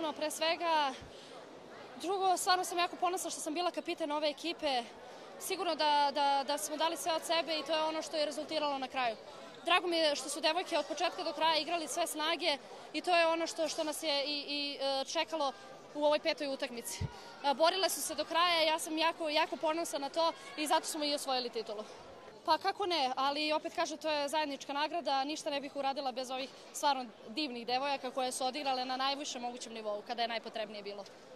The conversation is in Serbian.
naravno, pre svega. Drugo, stvarno sam jako ponosna što sam bila kapiten ove ekipe. Sigurno da smo dali sve od sebe i to je ono što je rezultiralo na kraju. Drago mi je što su devojke od početka do kraja igrali sve snage i to je ono što nas je i čekalo u ovoj 5. utakmici. Borile su se do kraja, ja sam jako ponosna na to i zato smo i osvojili titulu. Pa kako ne, ali opet kažem, to je zajednička nagrada, ništa ne bih uradila bez ovih stvarno divnih devojaka koje su odigrale na najvišem mogućem nivou kada je najpotrebnije bilo.